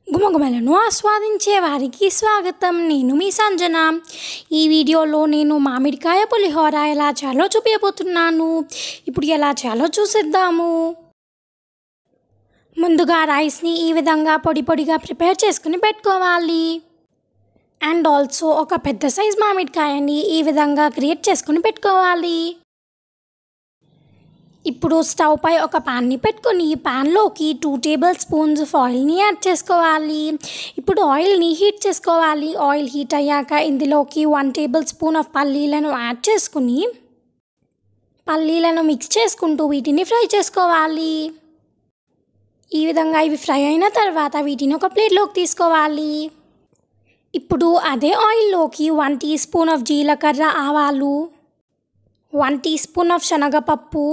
గుమగుమలను ఆస్వాదించే వారికి స్వాగతం. నేను మీ సంజన. ఈ వీడియోలో నేను మామిడికాయ పులిహోర ఎలా చేయాలో చూపించబోతున్నాను. ఇప్పుడు ఎలా చేయాలో చూసేద్దాము. ముందుగా రైస్ని ఈ విధంగా పొడి పొడిగా ప్రిపేర్ చేసుకుని పెట్టుకోవాలి. అండ్ ఆల్సో ఒక పెద్ద సైజ్ మామిడికాయని ఈ విధంగా గ్రేట్ చేసుకుని పెట్టుకోవాలి. ఇప్పుడు స్టవ్ పై ఒక ప్యాన్ని పెట్టుకొని ప్యాన్లోకి 2 టేబుల్ స్పూన్స్ ఆయిల్ని యాడ్ చేసుకోవాలి. ఇప్పుడు ఆయిల్ని హీట్ చేసుకోవాలి. ఆయిల్ హీట్ అయ్యాక ఇందులోకి 1 టేబుల్ స్పూన్ ఆఫ్ పల్లీలను యాడ్ చేసుకుని పల్లీలను మిక్స్ చేసుకుంటూ వీటిని ఫ్రై చేసుకోవాలి. ఈ విధంగా ఇవి ఫ్రై అయిన తర్వాత వీటిని ఒక ప్లేట్లోకి తీసుకోవాలి. ఇప్పుడు అదే ఆయిల్లోకి 1 టీ స్పూన్ ఆఫ్ జీలకర్ర ఆవాలు, 1 టీ స్పూన్ ఆఫ్ శనగపప్పు,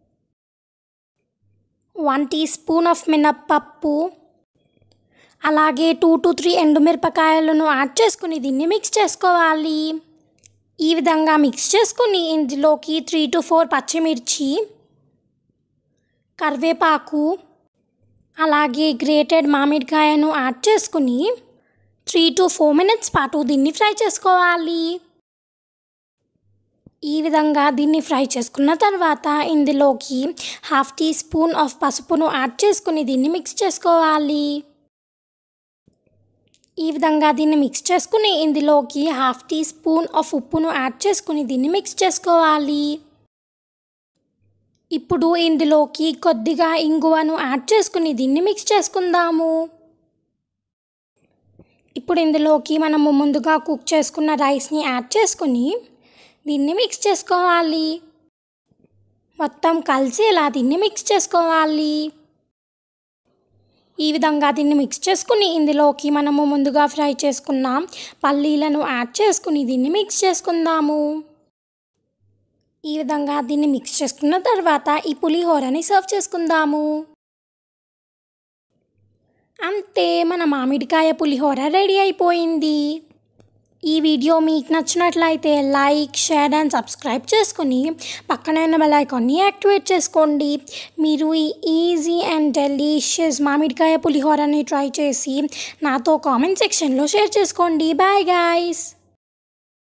1 టీ స్పూన్ ఆఫ్ మినప్పప్పు, అలాగే 2 to 3 ఎండుమిరపకాయలను యాడ్ చేసుకుని దీన్ని మిక్స్ చేసుకోవాలి. ఈ విధంగా మిక్స్ చేసుకుని ఇందులోకి 3 to 4 పచ్చిమిర్చి, కరివేపాకు, అలాగే గ్రేటెడ్ మామిడికాయను యాడ్ చేసుకుని 3 to 4 మినిట్స్ పాటు దీన్ని ఫ్రై చేసుకోవాలి. ఈ విధంగా దీన్ని ఫ్రై చేసుకున్న తర్వాత ఇందులోకి 1/2 టీ స్పూన్ ఆఫ్ పసుపును యాడ్ చేసుకుని దీన్ని మిక్స్ చేసుకోవాలి. ఈ విధంగా దీన్ని మిక్స్ చేసుకుని ఇందులోకి 1/2 టీ స్పూన్ ఆఫ్ ఉప్పును యాడ్ చేసుకుని దీన్ని మిక్స్ చేసుకోవాలి. ఇప్పుడు ఇందులోకి కొద్దిగా ఇంగువను యాడ్ చేసుకుని దీన్ని మిక్స్ చేసుకుందాము. ఇప్పుడు ఇందులోకి మనము ముందుగా కుక్ చేసుకున్న రైస్ని యాడ్ చేసుకుని దీన్ని మిక్స్ చేసుకోవాలి. మొత్తం కలిసేలా దీన్ని మిక్స్ చేసుకోవాలి. ఈ విధంగా దీన్ని మిక్స్ చేసుకుని ఇందులోకి మనము ముందుగా ఫ్రై చేసుకున్న పల్లీలను యాడ్ చేసుకుని దీన్ని మిక్స్ చేసుకుందాము. ఈ విధంగా దీన్ని మిక్స్ చేసుకున్న తర్వాత ఈ పులిహోరని సర్వ్ చేసుకుందాము. అంతే, మన మామిడికాయ పులిహోర రెడీ అయిపోయింది. ఈ వీడియో మీకు నచ్చినట్లయితే లైక్, షేర్ అండ్ సబ్స్క్రైబ్ చేసుకుని పక్కన ఉన్న బెల్ ఐకాన్ని యాక్టివేట్ చేసుకోండి. మీరు ఈ ఈజీ అండ్ డెలీషియస్ మామిడికాయ పులిహోరని ట్రై చేసి నాతో కామెంట్ సెక్షన్లో షేర్ చేసుకోండి. Bye guys.